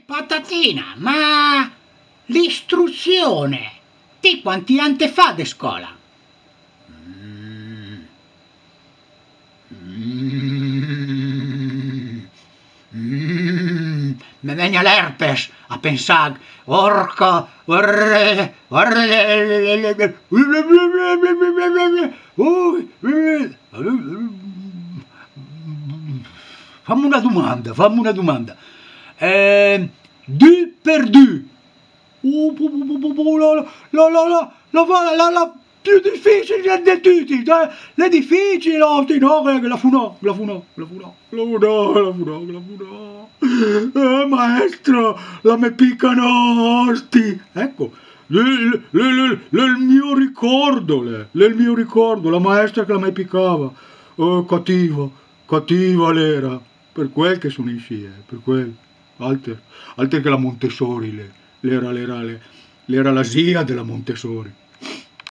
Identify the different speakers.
Speaker 1: Patatina, ma l'istruzione, te quanti anni te fa de scuola? Me vegna l'herpes a pensare, orca, fammi una domanda, fammi una domanda. Du per du. La più difficile di tutti, le difficili, no, la fu no, maestro, la me piccano osti, ecco, il mio ricordo, il mio ricordo, la maestra che la me piccava, cattiva l'era, per quel che sono in scia, per quel, altre che la Montessori, l'era la zia della Montessori.